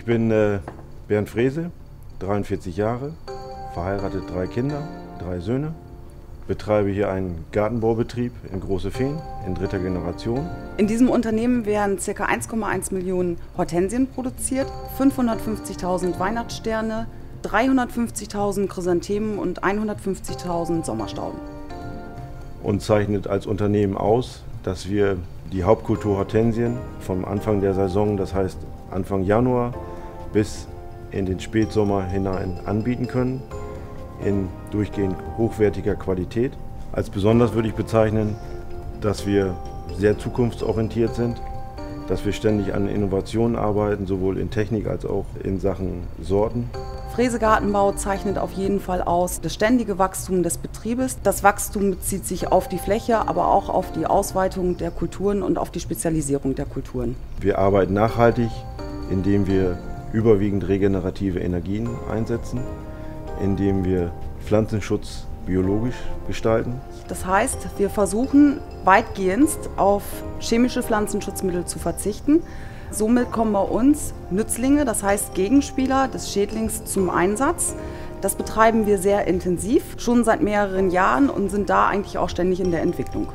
bin Bernd Frese, 43 Jahre, verheiratet, 3 Kinder, 3 Söhne. Betreibe hier einen Gartenbaubetrieb in Große Fehn in 3. Generation. In diesem Unternehmen werden ca. 1,1 Millionen Hortensien produziert, 550.000 Weihnachtssterne, 350.000 Chrysanthemen und 150.000 Sommerstauden. Und zeichnet als Unternehmen aus, dass wir die Hauptkultur Hortensien vom Anfang der Saison, das heißt Anfang Januar bis in den Spätsommer hinein anbieten können, in durchgehend hochwertiger Qualität. Als besonders würde ich bezeichnen, dass wir sehr zukunftsorientiert sind, dass wir ständig an Innovationen arbeiten, sowohl in Technik als auch in Sachen Sorten. Frese Gartenbau zeichnet auf jeden Fall aus das ständige Wachstum des Betriebes. Das Wachstum bezieht sich auf die Fläche, aber auch auf die Ausweitung der Kulturen und auf die Spezialisierung der Kulturen. Wir arbeiten nachhaltig, indem wir überwiegend regenerative Energien einsetzen, indem wir Pflanzenschutz biologisch gestalten. Das heißt, wir versuchen weitgehend auf chemische Pflanzenschutzmittel zu verzichten. Somit kommen bei uns Nützlinge, das heißt Gegenspieler des Schädlings zum Einsatz. Das betreiben wir sehr intensiv, schon seit mehreren Jahren und sind da eigentlich auch ständig in der Entwicklung.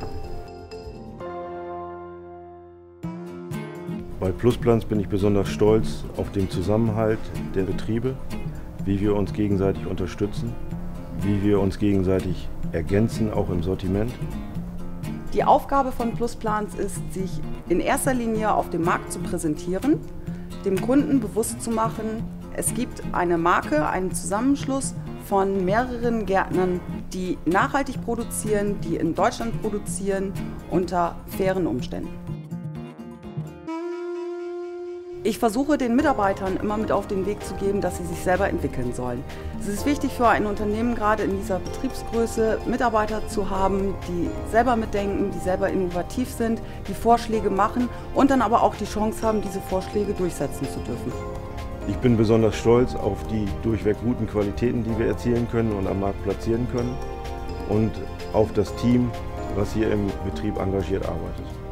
Bei Plusplanz bin ich besonders stolz auf den Zusammenhalt der Betriebe, wie wir uns gegenseitig unterstützen, wie wir uns gegenseitig ergänzen, auch im Sortiment. Die Aufgabe von Plusplanz ist, sich in erster Linie auf dem Markt zu präsentieren, dem Kunden bewusst zu machen, es gibt eine Marke, einen Zusammenschluss von mehreren Gärtnern, die nachhaltig produzieren, die in Deutschland produzieren, unter fairen Umständen. Ich versuche den Mitarbeitern immer mit auf den Weg zu geben, dass sie sich selber entwickeln sollen. Es ist wichtig für ein Unternehmen, gerade in dieser Betriebsgröße, Mitarbeiter zu haben, die selber mitdenken, die selber innovativ sind, die Vorschläge machen und dann aber auch die Chance haben, diese Vorschläge durchsetzen zu dürfen. Ich bin besonders stolz auf die durchweg guten Qualitäten, die wir erzielen können und am Markt platzieren können und auf das Team, was hier im Betrieb engagiert arbeitet.